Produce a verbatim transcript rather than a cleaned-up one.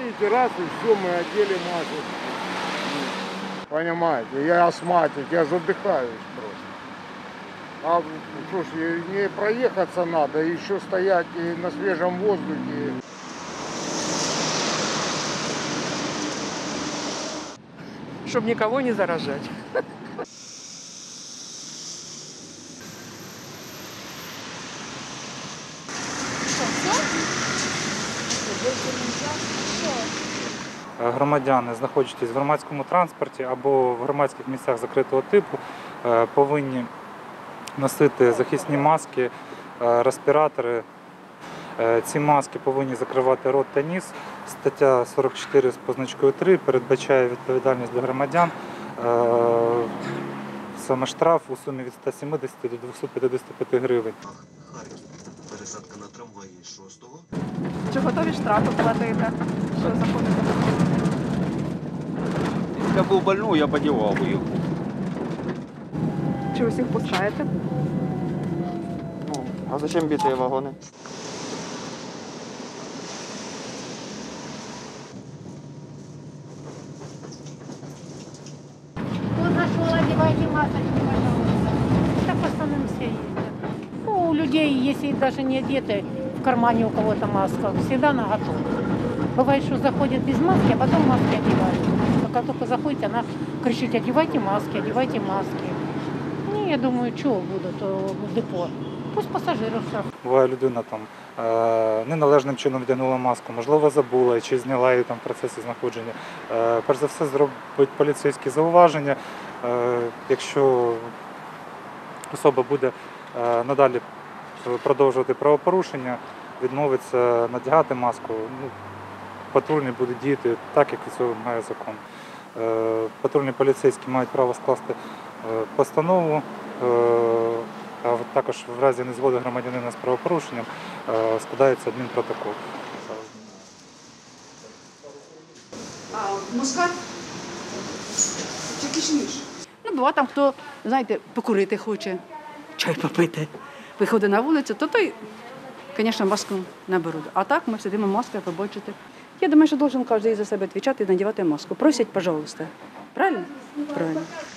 видите, раз и все, мы одели маску. Понимаете, я астматик, я задыхаюсь просто. А что ж, не проехаться надо, еще стоять и на свежем воздухе. Чтобы никого не заражать. Громадяни, знаходячись в громадському транспорті або в громадських місцях закритого типу, повинні носити захисні маски, респіратори. Ці маски повинні закривати рот та ніс. Стаття сорок чотири з позначкою три передбачає відповідальність для громадян, саме штраф у сумі від ста сімдесяти до двохсот п'ятдесяти п'яти гривень. Харків. Пересадка на трамваї шостого. Чи готові штрафи платити? Що заходите? Если я был больной, я подевал бы их. Чи усіх пускаєте? Ну, а зачем битые вагоны? Кто зашел, одевайте масочки, пожалуйста. Так в основном все ездят. Ну, у людей, если даже не одеты, в кармане у кого-то маска, всегда наготове. Бывает, что заходят без маски, а потом маски одевают. А как только заходит, она кричит: одевайте маски, одевайте маски. Ну, я думаю, чего будут в депо? Пусть пассажиров штрафуют. Буває, людина там неналежним чином вдягнула маску, можливо, забула чи зняла її там в процесі знаходження. Перш за все, зробить поліцейські зауваження. Якщо особа буде надалі продовжувати правопорушення, відмовиться надягати маску, ну, патрульний буде діяти так, як від цього вимагає закон. Патрульні поліцейські мають право скласти постанову, а також в разі незгоди громадянина з правопорушенням складається адмінпротокол. А москаль чи кишміш? Ну, буває там, хто, знаєте, покурити хоче, чай попити, виходить на вулицю, то той, звісно, маску не беруть. А так ми сидимо маскою, побачите. Я думаю, що должен кожен за себе відповідати і надягати маску. Просять, пожалуйста. Правильно? Правильно.